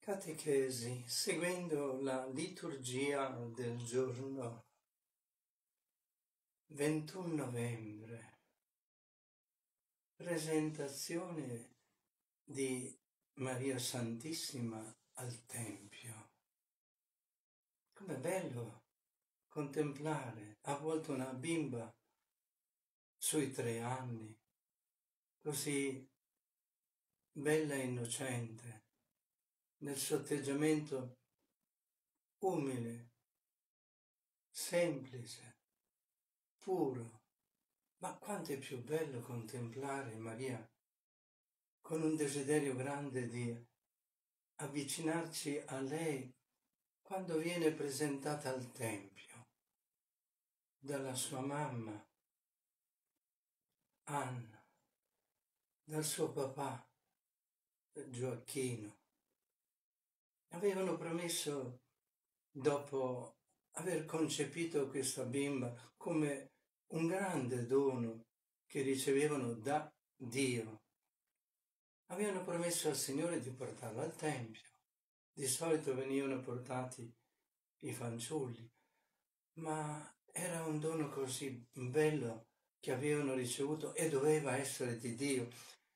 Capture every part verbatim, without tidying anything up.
Catechesi, seguendo la liturgia del giorno ventuno novembre, presentazione di Maria Santissima al Tempio. Com'è bello contemplare a volte una bimba sui tre anni, così bella e innocente, nel suo atteggiamento umile, semplice, puro. Ma quanto è più bello contemplare Maria con un desiderio grande di avvicinarci a lei quando viene presentata al Tempio dalla sua mamma Anna, dal suo papà Gioacchino. Avevano promesso, dopo aver concepito questa bimba come un grande dono che ricevevano da Dio, avevano promesso al Signore di portarlo al Tempio. Di solito venivano portati i fanciulli, ma era un dono così bello che avevano ricevuto e doveva essere di Dio.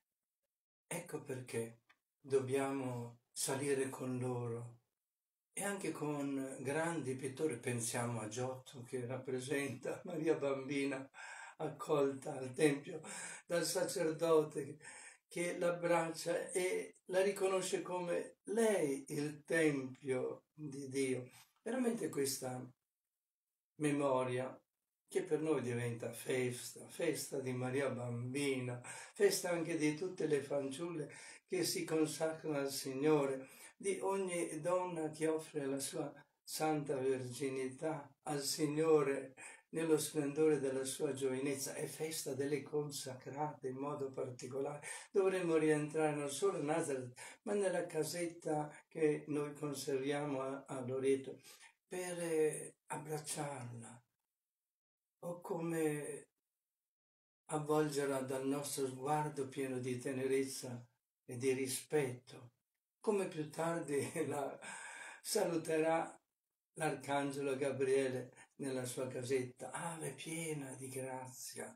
Ecco perché dobbiamo salire con loro e anche con grandi pittori. Pensiamo a Giotto, che rappresenta Maria Bambina accolta al Tempio dal sacerdote che l'abbraccia e la riconosce come lei il Tempio di Dio. Veramente questa memoria che per noi diventa festa, festa di Maria Bambina, festa anche di tutte le fanciulle che si consacrano al Signore, di ogni donna che offre la sua santa verginità al Signore nello splendore della sua giovinezza. È festa delle consacrate in modo particolare. Dovremmo rientrare non solo a Nazareth, ma nella casetta che noi conserviamo a, a Loreto, per eh, abbracciarla, o come avvolgerla dal nostro sguardo pieno di tenerezza e di rispetto, come più tardi la saluterà l'arcangelo Gabriele nella sua casetta. Ave piena di grazia,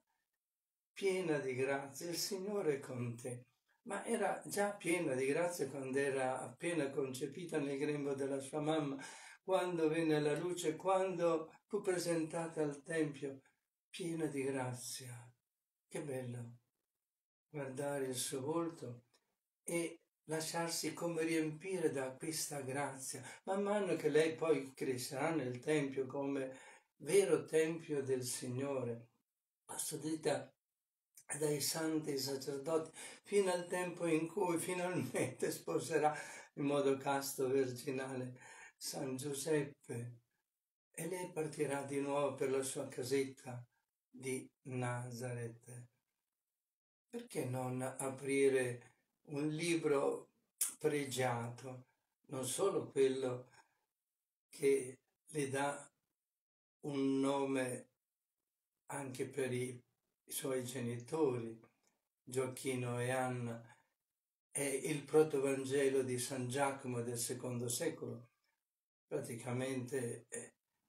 piena di grazia, il Signore è con te. Ma era già piena di grazia quando era appena concepita nel grembo della sua mamma, quando venne alla luce, quando fu presentata al Tempio, piena di grazia. Che bello guardare il suo volto e lasciarsi come riempire da questa grazia. Man mano che lei poi crescerà nel Tempio come vero Tempio del Signore, custodita dai santi sacerdoti, fino al tempo in cui finalmente sposerà in modo casto virginale San Giuseppe, e lei partirà di nuovo per la sua casetta di Nazareth. Perché non aprire un libro pregiato, non solo quello che le dà un nome anche per i suoi genitori, Gioacchino e Anna, è il protovangelo di San Giacomo del secondo secolo. Praticamente è,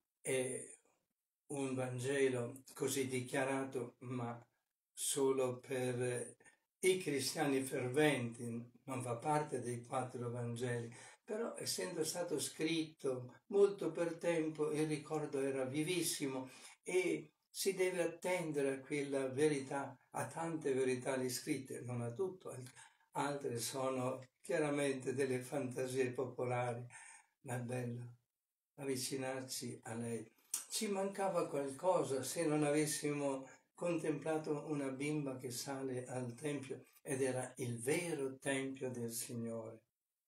è un Vangelo così dichiarato, ma solo per i cristiani ferventi, non fa parte dei quattro Vangeli. Però essendo stato scritto molto per tempo, il ricordo era vivissimo e si deve attendere a quella verità, a tante verità lì scritte, non a tutto, altre sono chiaramente delle fantasie popolari, ma è bello avvicinarci a lei. Ci mancava qualcosa se non avessimo contemplato una bimba che sale al Tempio, ed era il vero Tempio del Signore.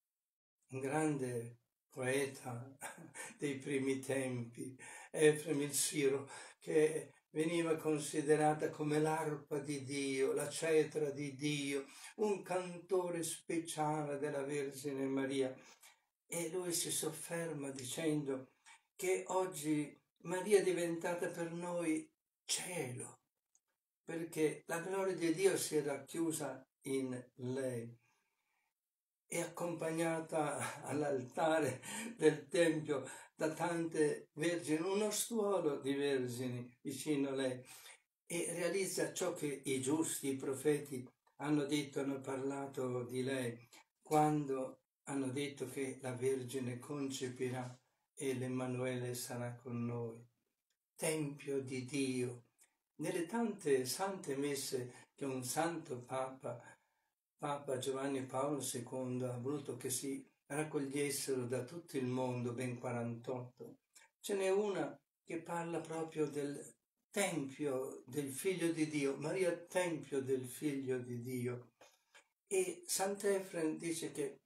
Un grande poeta dei primi tempi, Efrem il Siro, che veniva considerata come l'arpa di Dio, la cetra di Dio, un cantore speciale della Vergine Maria. E lui si sofferma dicendo che oggi Maria è diventata per noi cielo, perché la gloria di Dio si è racchiusa in lei. è accompagnata all'altare del Tempio da tante vergini, uno stuolo di vergini vicino a lei, e realizza ciò che i giusti, i profeti hanno detto, hanno parlato di lei, quando hanno detto che la Vergine concepirà e l'Emanuele sarà con noi. Tempio di Dio. Nelle tante sante messe che un santo Papa, Papa Giovanni Paolo secondo, ha voluto che si raccogliessero da tutto il mondo, ben quarantotto, ce n'è una che parla proprio del Tempio del Figlio di Dio, Maria Tempio del Figlio di Dio. E Sant'Efrem dice che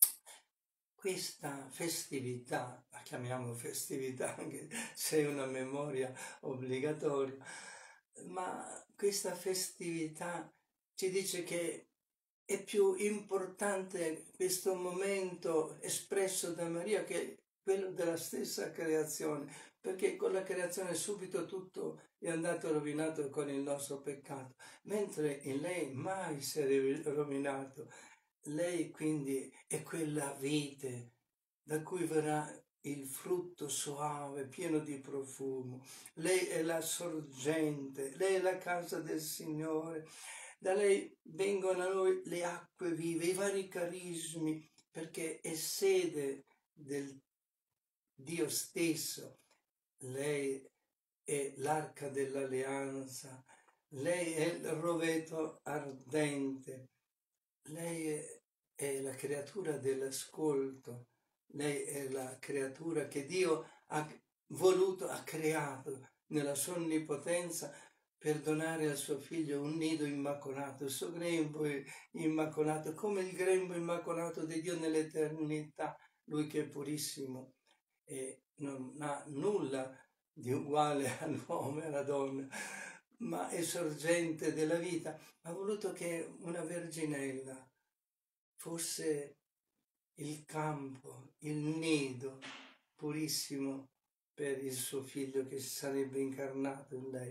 questa festività, la chiamiamo festività anche se è una memoria obbligatoria, ma questa festività ci dice che è più importante questo momento espresso da Maria che quello della stessa creazione, perché con la creazione subito tutto è andato rovinato con il nostro peccato, mentre in lei mai si è rovinato. Lei quindi è quella vite da cui verrà il frutto soave, pieno di profumo. Lei è la sorgente, lei è la casa del Signore. Da lei vengono a noi le acque vive, i vari carismi, perché è sede del Dio stesso. Lei è l'arca dell'alleanza, lei è il roveto ardente, lei è, è la creatura dell'ascolto, lei è la creatura che Dio ha voluto, ha creato nella sua onnipotenza per donare al suo figlio un nido immacolato, il suo grembo immacolato, come il grembo immacolato di Dio nell'eternità, lui che è purissimo e non ha nulla di uguale all'uomo e alla donna, ma è sorgente della vita. Ha voluto che una verginella fosse il campo, il nido purissimo per il suo figlio che si sarebbe incarnato in lei.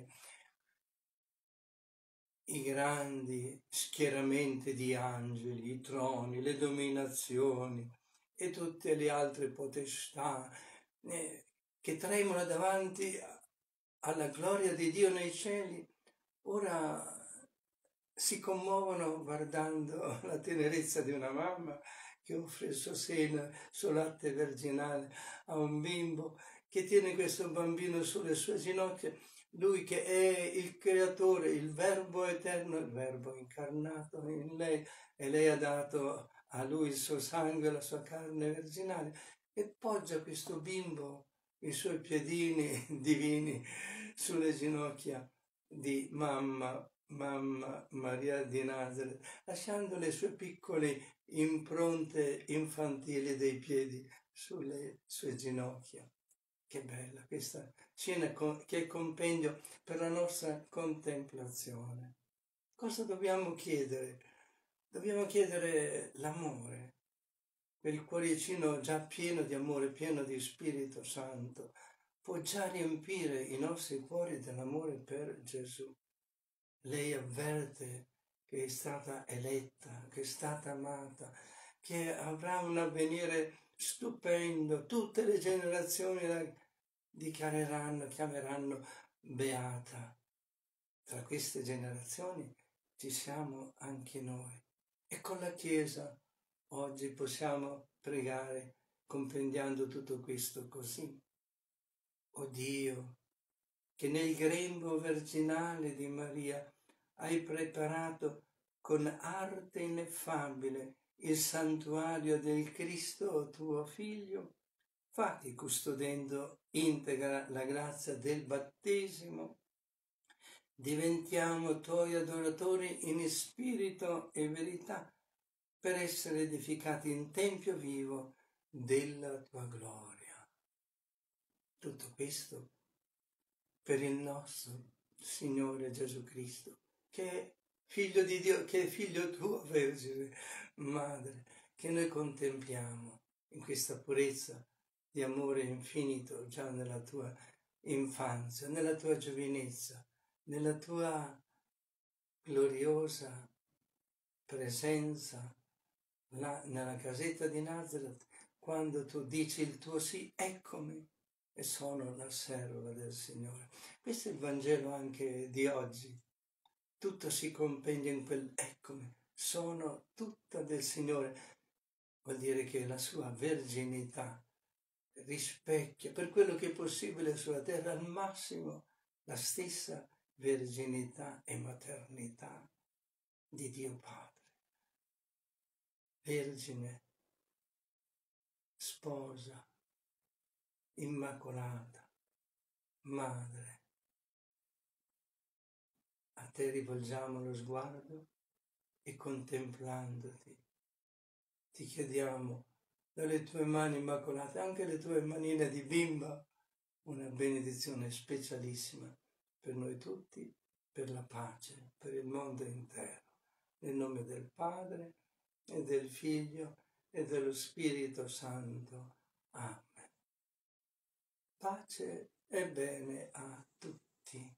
I grandi schieramenti di angeli, i troni, le dominazioni e tutte le altre potestà eh, che tremano davanti alla gloria di Dio nei cieli, ora si commuovono guardando la tenerezza di una mamma che offre il suo seno, il suo latte virginale a un bimbo, che tiene questo bambino sulle sue ginocchia, lui che è il creatore, il verbo eterno, il verbo incarnato in lei, e lei ha dato a lui il suo sangue, la sua carne virginale, e poggia questo bimbo, i suoi piedini divini, sulle ginocchia di mamma, mamma Maria di Nazareth, lasciando le sue piccole impronte infantili dei piedi sulle sue ginocchia. Che bella questa cena che è compendio per la nostra contemplazione. Cosa dobbiamo chiedere? Dobbiamo chiedere l'amore, quel cuoricino già pieno di amore, pieno di Spirito Santo, può già riempire i nostri cuori dell'amore per Gesù. Lei avverte che è stata eletta, che è stata amata, che avrà un avvenire stupendo. Tutte le generazioni la dichiareranno, chiameranno beata. Tra queste generazioni ci siamo anche noi. E con la Chiesa oggi possiamo pregare compendiando tutto questo così. O Dio, che nel grembo virginale di Maria hai preparato con arte ineffabile il santuario del Cristo tuo Figlio, fatti custodendo integra la grazia del battesimo, diventiamo tuoi adoratori in spirito e verità, per essere edificati in tempio vivo della tua gloria. Tutto questo per il nostro Signore Gesù Cristo, che è figlio di Dio, che è figlio tuo, Vergine Madre, che noi contempliamo in questa purezza di amore infinito già nella tua infanzia, nella tua giovinezza, nella tua gloriosa presenza là nella casetta di Nazareth, quando tu dici il tuo sì, eccomi, e sono la serva del Signore. Questo è il Vangelo anche di oggi. Tutto si compendia in quel eccomi, sono tutta del Signore. Vuol dire che la sua verginità rispecchia, per quello che è possibile sulla terra, al massimo la stessa verginità e maternità di Dio Padre. Vergine, sposa, immacolata, madre. A te rivolgiamo lo sguardo e contemplandoti ti chiediamo dalle tue mani immacolate, anche le tue manine di bimba, una benedizione specialissima per noi tutti, per la pace, per il mondo intero. Nel nome del Padre e del Figlio e dello Spirito Santo. Amen. Pace e bene a tutti.